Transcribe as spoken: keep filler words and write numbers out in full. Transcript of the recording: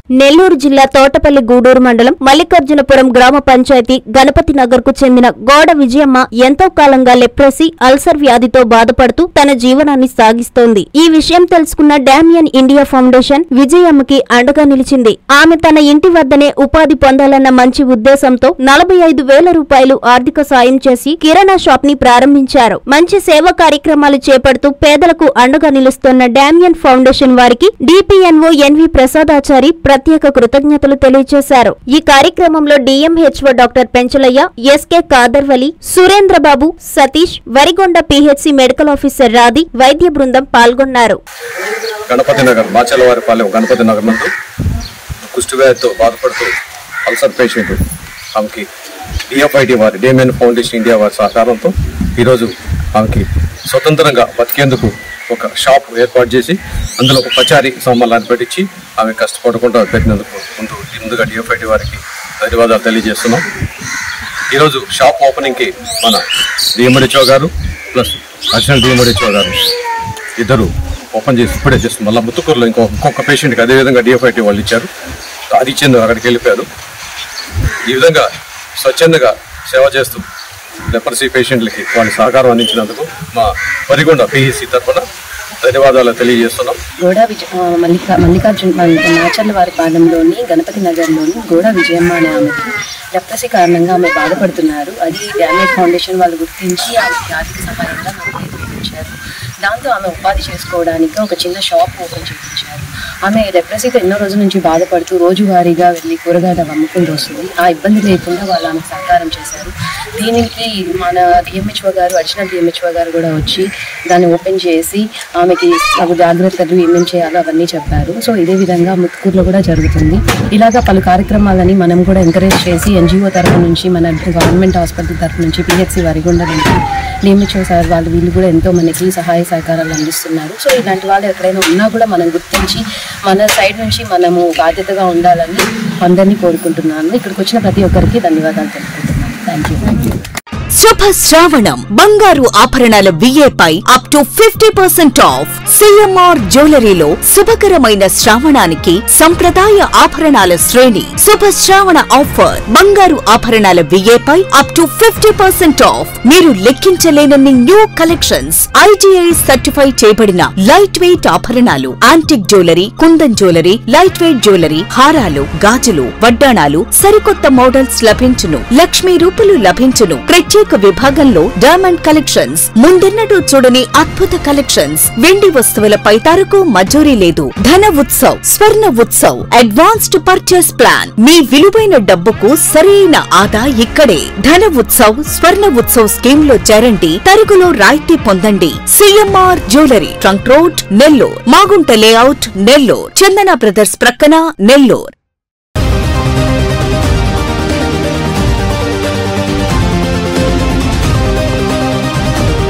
నెల్లూరు జిల్లా తోటపల్లి గూడూరు మండలం మల్లికార్జునపురం గ్రామ పంచాయతీ గణపతి నగర్ కు చెందిన గోడ విజయమ్మ ఎంతో కాలంగా లెప్రసీ అల్సర్ వ్యాధితో బాధపడుతూ తన జీవనాన్ని సాగిస్తోంది. ఈ విషయం తెలుసుకున్న డామియన్ ఇండియా ఫౌండేషన్ విజయమ్మకి అండగా నిలిచింది. ఆమె తన ఇంటి వద్దనే ఉపాధి పొందాలన్న మంచి ఉద్దేశంతో నలభై ఐదు వేల రూపాయలు ఆర్థిక సాయం చేసి కిరాణా షాప్ ని ప్రారంభించారు. మంచి సేవా కార్యక్రమాలు చేపడుతూ పేదలకు అండగా నిలుస్తున్న డామియన్ ఫౌండేషన్ వారికి డిపిఎన్ఓ ఎన్వి ప్రసాదాచారి ప్రత్యేక కృతజ్ఞతలు తెలియజేశారు. ఈ కార్యక్రమంలో DMHO doctor Penchalaiah, SK Kadarvali, Surendrababu, Satish, Varigonda PHC medical officer Radhi, వైద్య బృందం పాల్గొన్నారు. గణపతి నగర్ మాచలవారిపాలెం గణపతి నగర్ నందు కుష్ఠవ్యాధితో బాధపడుతూ అల్సర్ పేషెంట్ ఆమెకి డిఎఫ్ఐటి వారి డేమియన్ ఫౌండేషన్ ఇండియా వారి సహకారంతో ఈరోజు ఆమెకి స్వతంత్రంగా బతికేందుకు ఒక షాప్ ఏర్పాటు చేసి అందులో ఒక పచారీ సామాన్లు పెట్టించి ఆమె కష్టపడకుండా పెట్టినందుకు ముందు ముందుగా డిఎఫ్ఐటి వారికి ధన్యవాదాలు తెలియజేస్తున్నాం. ఈరోజు షాప్ ఓపెనింగ్కి మన డిఎంహెచ్ఓ గారు ప్లస్ అడిషనల్ డిఎంహెచ్ఓ గారు ఇద్దరు ఓపెన్ చేసి ఇప్పుడే చేస్తుంది. మళ్ళీ ముత్తుకూరులో ఇంకో ఇంకొక పేషెంట్కి అదేవిధంగా డిఎఫ్ఐటి వాళ్ళు ఇచ్చారు. అది ఇచ్చేందుకు అక్కడికి వెళ్ళిపోయారు. ఈ విధంగా స్వచ్ఛందంగా సేవ చేస్తూ లెపర్సీ పేషెంట్లకి వాళ్ళ సహకారం అందించినందుకు మా వరిగొండ పిహెచ్సి తరఫున ధన్యవాదాలు తెలియజేస్తున్నాం. గోడ విజ మల్లికా మల్లికార్జున మాచర్లవారిపాలెంలోని గణపతి నగర్లోని గోడ విజయమ్మ అనే ఆమెకి లెప్రసీ కారణంగా ఆమె బాధపడుతున్నారు. అది డామియన్ ఫౌండేషన్ వాళ్ళు గుర్తించి ఆమెకి ఆర్థిక సహాయంగా నిర్వహించారు. దాంతో ఆమె ఉపాధి చేసుకోవడానికి ఒక చిన్న షాప్ ఓపెన్ చేయించారు. ఆమె లెప్రసీతో ఎన్నో రోజుల నుంచి బాధపడుతూ రోజువారీగా వెళ్ళి కూరగాయలు అమ్ముకుంటూ వస్తుంది. ఆ ఇబ్బంది లేకుండా వాళ్ళు ఆమెకు సహకారం చేశారు. దీనికి మన డిఎంహెచ్ఓ గారు అడిషనల్ డిఎంహెచ్ఓ గారు కూడా వచ్చి దాన్ని ఓపెన్ చేసి ఆమెకి నాకు జాగ్రత్తలు ఏమేమి చేయాలో అవన్నీ చెప్పారు. సో ఇదే విధంగా ముత్తుకూరులో కూడా జరుగుతుంది. ఇలాగా పలు కార్యక్రమాలని మనం కూడా ఎంకరేజ్ చేసి ఎన్జిఓ తరఫు నుంచి మన గవర్నమెంట్ హాస్పిటల్ తరఫు నుంచి పిహెచ్సి వరిగొండ నుంచి డిఎంహెచ్ఓ సార్ వాళ్ళు వీళ్ళు కూడా ఎంతో మనకి సహాయ సహకారాలు అందిస్తున్నారు. సో ఇలాంటి వాళ్ళు ఎక్కడైనా ఉన్నా కూడా మనం గుర్తించి మన సైడ్ నుంచి మనము బాధ్యతగా ఉండాలని అందరినీ కోరుకుంటున్నాను. ఇక్కడికి వచ్చిన ప్రతి ఒక్కరికి ధన్యవాదాలు తెలుపుకుంటున్నాను. Thank you. శుభ శ్రావణం బంగారు ఆభరణాల విఏపై up to fifty percent off. CMR జ్యువెలరీలో శుభకరమైన శ్రావణానికి సంప్రదాయ ఆభరణాల శ్రేణి. శుభ శ్రావణ ఆఫర్ బంగారు ఆభరణాల విఏపై up to fifty percent off. మీరు లెక్కించలేనన్ని న్యూ కలెక్షన్స్, ఐటీఐ సర్టిఫై చేయబడిన లైట్ వెయిట్ ఆభరణాలు, antique jewellery, kundan jewellery, light weight jewellery, హారాలు, గాజులు, వడ్డాణాలు, సరికొత్త మోడల్స్ లభించును. లక్ష్మీ రూపులు లభించును. ప్రత్యేక విభాగంలో డైమండ్ కలెక్షన్స్, ముందెన్నడూ చూడని అద్భుత కలెక్షన్స్. వెండి వస్తువులపై తరకు మజూరీ లేదు. Dhana Utsav, Swarna Utsav, advanced purchase plan. మీ విలువైన డబ్బుకు సరైన ఆదా ఇక్కడే. ధన ఉత్సవ్, స్వర్ణ ఉత్సవ్ స్కీమ్ లో చేరండి. తరుగులో రాయితీ పొందండి. CMR jewellery, trunk road, Nellore. Magunta layout, Nellore. Chandana brothers ప్రక్కన, నెల్లూరు.